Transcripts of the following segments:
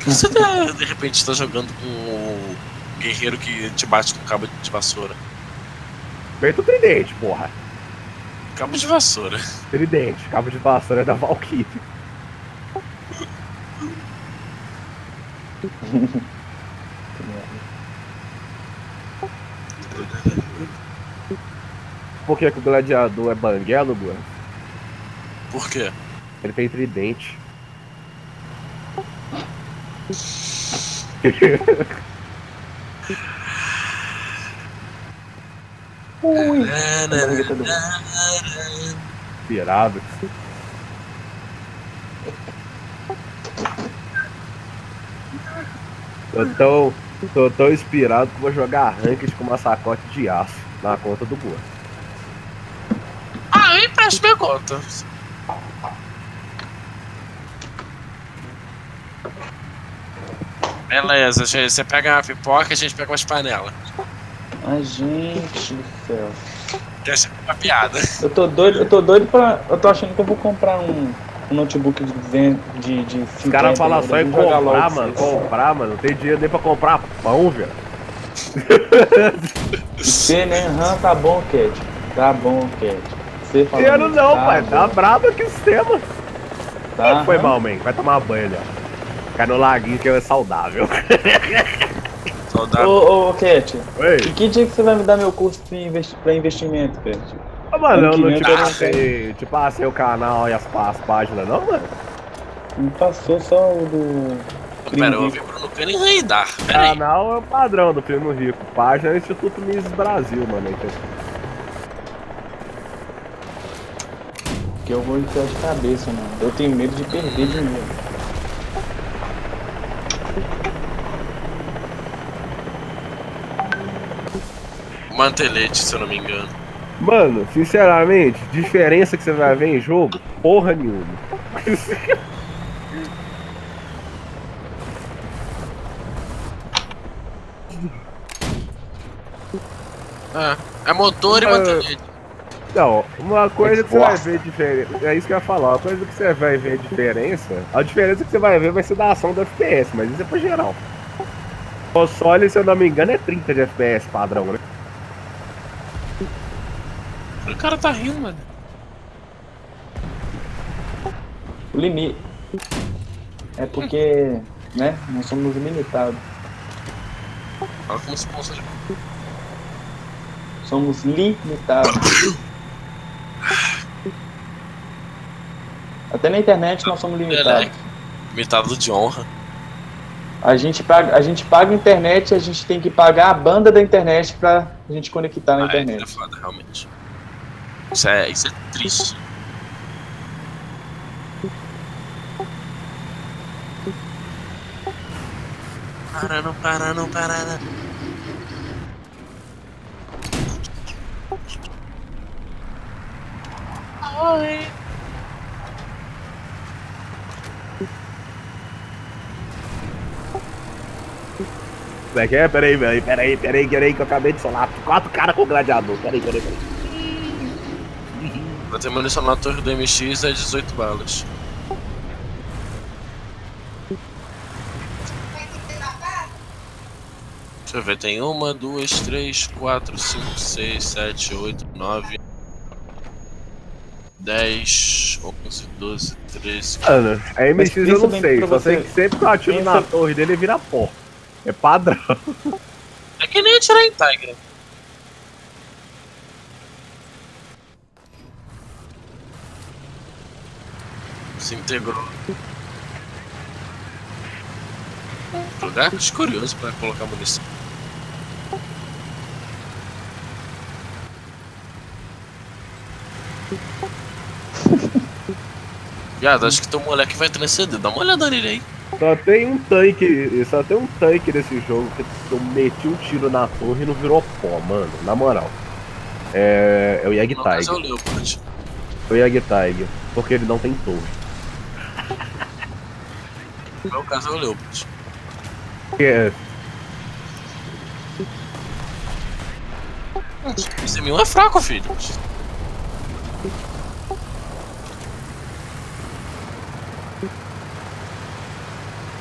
que você de repente tá jogando com o guerreiro que te bate com cabo de vassoura? Feito tridente, porra. Cabo de vassoura. Tridente, cabo de vassoura é da Valkyrie. Por que o gladiador é banguelo, Guan? Por quê? Ele tem tridente. Ui. Pirado. Tô tão inspirado que vou jogar ranked com uma sacote de aço na conta do Guan. Ah, eu empresto minha conta. Beleza, você pega uma pipoca e a gente pega umas panelas. Ai, gente do céu. Deixa uma piada. Eu tô doido pra. Eu tô achando que eu vou comprar um notebook de 50. Os caras falam só em comprar, mano. Comprar, mano. Não tem dinheiro nem pra comprar pão, velho. Você, né? Tá bom, Cat. Tá bom, Cat. Você falou. Dinheiro não, pai. Tá brabo aqui o sistema. Tá. Foi mal, man. Vai tomar banho ali, ó. Cai no laguinho que é saudável. Ô, Cat. Oi. E que dia que você vai me dar meu curso pra investimento, Cat? Ah, mano, eu não te passei, o canal e as páginas, não, mano? Me passou só o do. Pera, eu ouvi Bruno Cano e Raidar. Canal é o padrão do Primo Rico. Página é o Instituto Miss Brasil, mano. Que eu vou enfiar de cabeça, mano. Eu tenho medo de perder dinheiro. Mantelete, se eu não me engano. Mano, sinceramente, diferença que você vai ver em jogo, porra nenhuma. É motor e mantelete. Não, uma coisa que você vai ver diferença. É isso que eu ia falar, uma coisa que você vai ver diferença. A diferença que você vai ver vai ser da ação do FPS, mas isso é pra geral. O console, se eu não me engano, é 30 de FPS padrão, né? O cara tá rindo, mano. O limite. É porque, né, nós somos limitados. Fala como se fosse. Somos limitados. Até na internet nós somos limitados. Limitado de honra. A gente paga a internet, a gente tem que pagar a banda da internet pra gente conectar na internet. É foda, realmente. Isso é triste. Para, não. Oi. Como é que é? Peraí, velho. Peraí, que eu acabei de solar 4 caras com o gladiador. Peraí. Vai ter munição na torre do MX é 18 balas. Deixa eu ver, tem 1, 2, 3, 4, 5, 6, 7, 8, 9, 10, 11, 12, 13. Mano, a MX eu não sei, só sei que sempre que eu atiro na torre dele vira pó. É padrão. É que nem atirar em Tiger. Se integrou. Lugar curioso pra colocar munição. Viado, acho que teu moleque vai transcender. Dá uma olhada nele aí. Só tem um tanque nesse jogo que eu meti um tiro na torre e não virou pó, mano. Na moral. É o Yag Tiger. É o Leopard. O Yag Tiger, porque ele não tem torre. No meu caso é o Leopard. Esse meu é fraco, filho.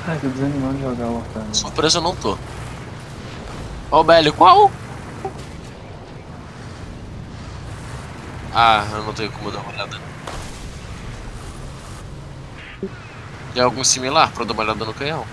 Ai, tô desanimando de jogar o War. Surpresa eu não tô. Ó o Belly, qual? Ah, eu não tenho como dar uma olhada. Tem algum similar pra dar uma olhada no canhão?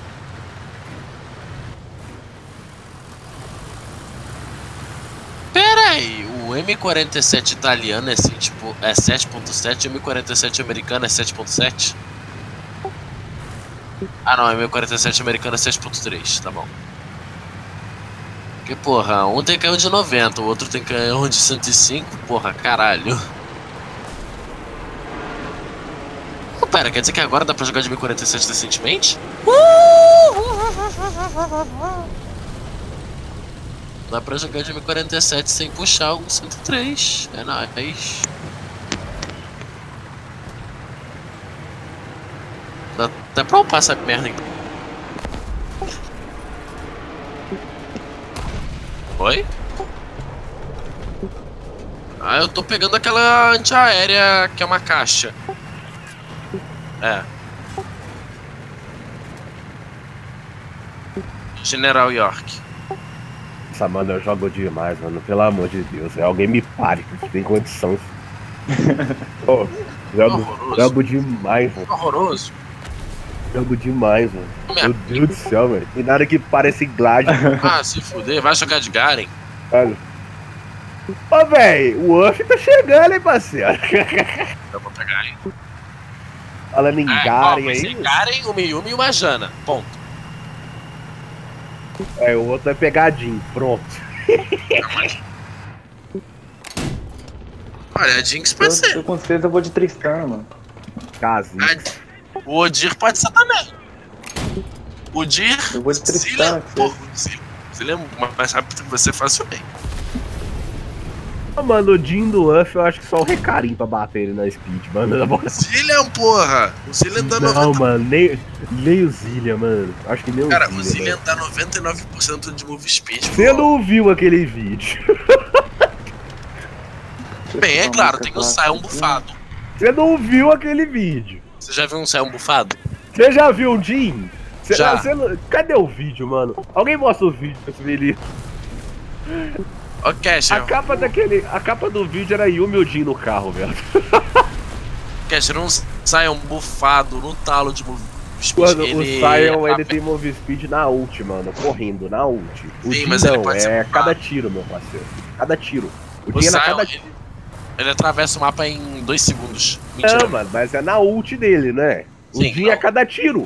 Pera aí, o M47 italiano é, assim, tipo, é 7.7 e o M47 americano é 7.7? Ah não, o M47 americano é 7.3, tá bom. Porque porra, um tem canhão de 90, o outro tem canhão de 105, porra, caralho. Pera, quer dizer que agora dá pra jogar de M47 decentemente? Dá pra jogar de M47 sem puxar um 103. É nóis. Dá até pra upar essa merda então. Oi? Ah, eu tô pegando aquela antiaérea que é uma caixa. É. General York. Nossa, mano, eu jogo demais, mano. Pelo amor de Deus. Alguém me pare, que tem condição. Pô, jogo demais, mano. Horroroso. Jogo demais, mano. Meu Deus do céu, velho. Tem nada que parece Glad. Ah, se fuder, vai jogar de Garen. Olha. Ô, velho, o Uff tá chegando, hein, parceiro. Eu vou pegar, hein. Falando em Garen aí. Garen, o Miyumi e uma Jana. Ponto. É, o outro vai pegar a Jin. Pronto. Olha, a Jinx pode ser. Eu com certeza vou de Tristana, mano. Casinho. O Odir pode ser também. O Odir. Eu vou de Tristana. Zilha é mais rápido que você facilmente. Mano, o Jin do Uff, eu acho que só o Recarim pra bater ele na speed, mano. Zillian, porra! O Zillian dá 90%. Não, mano, nem o Zillian, mano. Acho que nem cara, o Zillian. Cara, o Zillian dá 99% de move speed. Você não viu aquele vídeo? Bem, é claro, tem o Sion bufado. Você não viu aquele vídeo? Você já viu um Sion bufado? Você já viu um Jin? Já. Cadê o vídeo, mano? Alguém mostra o vídeo pra esse menino. Ok, a capa do vídeo era Yumi e o Jin no carro, velho. Cash, não Sion bufado no talo de move speed. Quando o Sion, ele tem move speed na ult, mano, correndo, na ult. O Jin mas não, ele pode ser cada tiro, meu parceiro. Cada tiro. O Jin é cada tiro. Ele atravessa o mapa em 2 segundos. Mentira. Não, mano, mas é na ult dele, né? O Jin é cada tiro.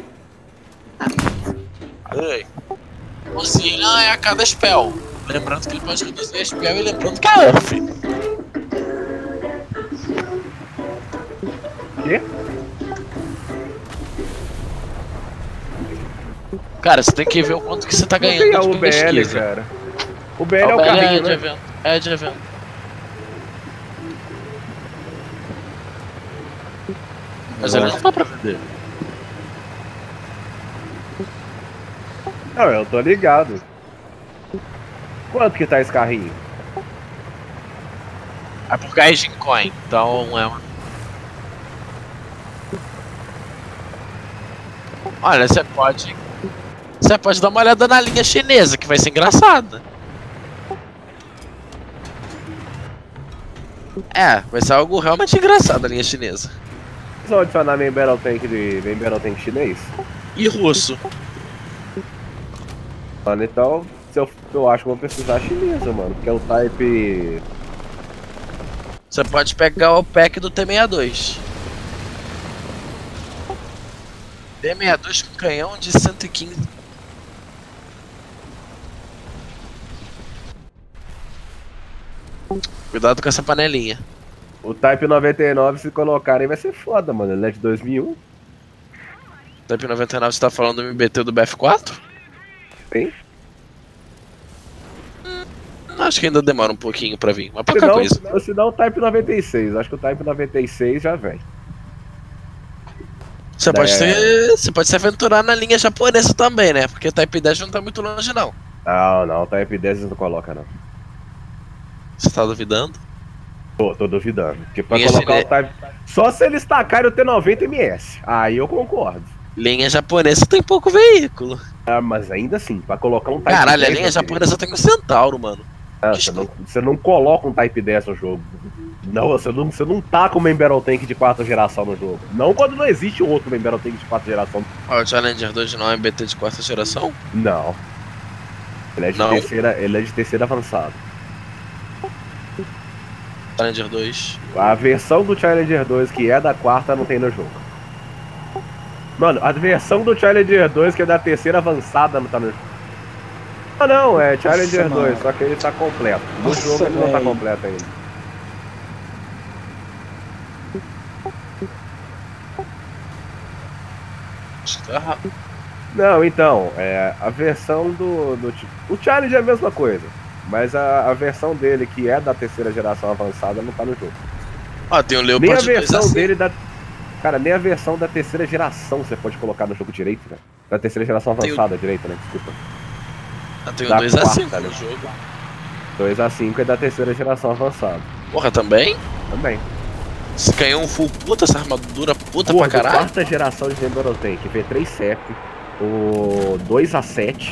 Ai. O Zillian é a cada spell. Lembrando que ele pode reduzir a spell e lembrando que é Uff. Quê? Cara, você tem que ver o quanto que você tá ganhando de o BL, pesquisa. cara. O BL é o carrinho, de né? evento. É de evento. Mas ele não tá pra vender. Não, eu tô ligado. Quanto que tá esse carrinho? É porque é Gincoin, então é uma... Olha, você pode dar uma olhada na linha chinesa, que vai ser engraçada. É, vai ser algo realmente engraçado a linha chinesa. Vocês vão adicionar main Battle Tank chinês? E russo. Mano, então eu acho que vou precisar chinesa, mano. Porque é o type. Você pode pegar o pack do T62. T62 com canhão de 115. Cuidado com essa panelinha. O Type 99, se colocarem, vai ser foda, mano. Ele é de 2001. Type 99, você tá falando do MBT do BF4? Sim. Acho que ainda demora um pouquinho pra vir, mas pouca coisa. Se não, o Type 96. Acho que o Type 96 já vem. Você pode se aventurar na linha japonesa também, né? Porque o Type 10 não tá muito longe, não. Não, o Type 10 não coloca, não. Você tá duvidando? Tô duvidando. Porque pra colocar o Type... Só se eles tacarem o T90 MS. Aí eu concordo. Linha japonesa tem pouco veículo. Ah, mas ainda assim, pra colocar um Type Caralho, a 10, linha meu japonesa tem um Centauro, mano. filho, você não coloca um Type 10 no jogo. Não, você não tá com o Main Battle Tank de 4ª geração no jogo. Não quando não existe outro Main Battle Tank de 4ª geração. Ó, o Challenger 2 não é BT de 4ª geração? Não. Ele é de, Não? ele é de terceira avançado. Challenger 2. A versão do Challenger 2 que é da 4ª não tem no jogo. Mano, a versão do Challenger 2 que é da terceira avançada não tá no jogo. Ah não, é Challenger 2, só que ele tá completo. No jogo ele não tá completo ainda. Acho que tá errado. Não, então, a versão o Challenger é a mesma coisa. Mas a versão dele, que é da terceira geração avançada, não tá no jogo. Ó, tem o Nem a Leopard 2 versão assim. dele da. Cara, nem a versão da terceira geração você pode colocar no jogo direito, né? Da terceira geração Tem o- avançada direita, né? Desculpa. Tem o da 2A5 quarta, no né? jogo. 2A5 é da terceira geração avançada. Porra, também? Também. Esse canhão full puta, essa armadura puta Porra, pra caralho. 4ª geração de Main Tank, V3 CEP, o 2A7,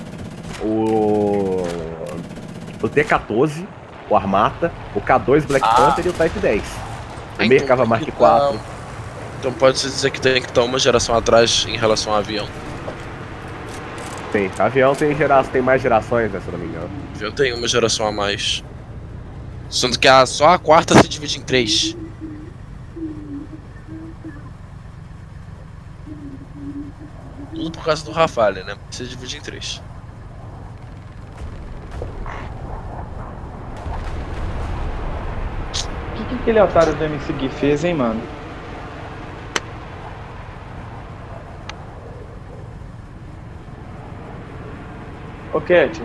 o T14, o Armata, o K2 Black Panther e o Type 10. O Então Merkava tem Mark que 4. Então pode-se dizer que tem que estar uma geração atrás em relação ao avião. Tem. Avião tem mais gerações, né, se eu não me engano. O avião tem uma geração a mais. Sendo que só a 4ª se divide em 3. Tudo por causa do Rafale, né? Se divide em 3. O que aquele otário do MC Gui fez, hein, mano? Ô, Cat,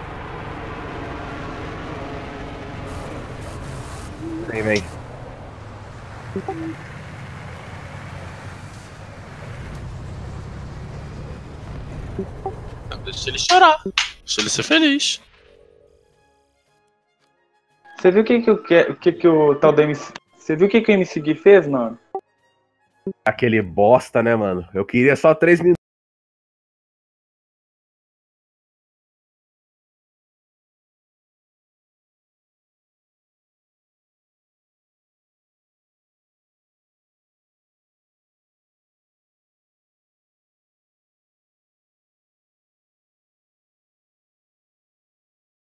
Vem. Deixa ele chorar. Deixa ele ser feliz. você viu o que o tal do MC... Você viu o que o MC Gui fez, mano? Aquele bosta, né, mano? Eu queria só 3 minutos.